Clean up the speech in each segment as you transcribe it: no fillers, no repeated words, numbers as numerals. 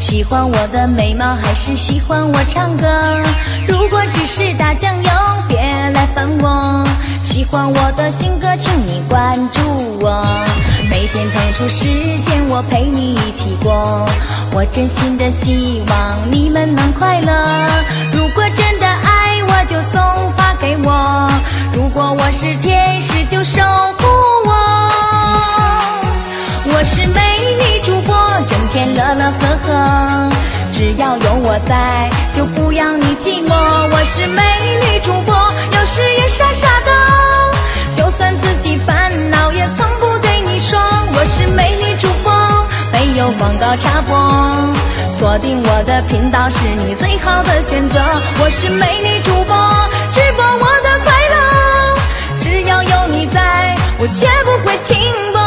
喜欢我的美貌还是喜欢我唱歌？如果只是打酱油，别来烦我。喜欢我的性格，请你关注我。每天腾出时间，我陪你一起过。我真心的希望你们能快乐。如果真的爱我，就送花给我。如果我是天使，就守护我。我是美丽主播，整天乐乐呵呵，只要有我在，就不要你寂寞。我是美丽主播，有时也傻傻的，就算自己烦恼，也从不对你说。我是美丽主播，没有广告插播，锁定我的频道是你最好的选择。我是美丽主播，直播我的快乐，只要有你在，我绝不会停播。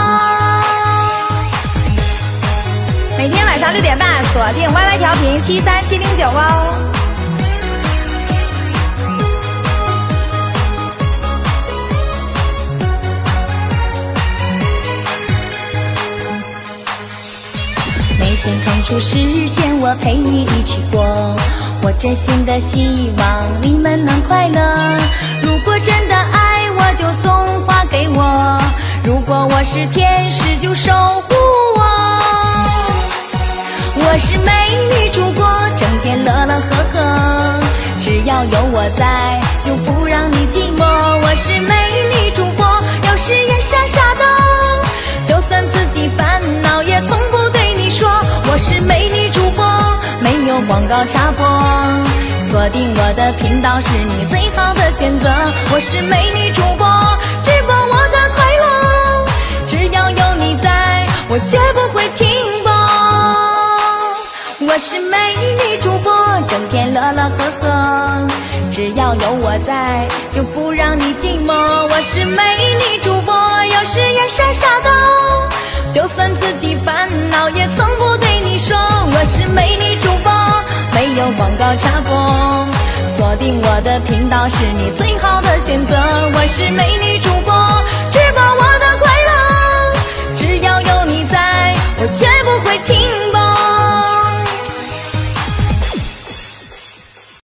每天晚上6点半锁定 YY 调频73709哦。每天腾出时间，我陪你一起过。我真心的希望你们能快乐。如果真的爱我，就送花给我。如果我是天使，就守护我。我是美丽主播，整天乐乐呵呵，只要有我在，就不让你寂寞。我是美丽主播，有时也傻傻的，就算自己烦恼，也从不对你说。我是美丽主播，没有广告插播，锁定我的频道是你最好的选择。我是美丽主播，直播我的快乐，只要有你在，我绝不会停播。我是美丽主播，整天乐乐呵呵，只要有我在，就不让你寂寞。我是美丽主播，有时也傻傻的，就算自己烦恼，也从不对你说。我是美丽主播，没有广告插播，锁定我的频道是你最好的选择。我是美丽主播，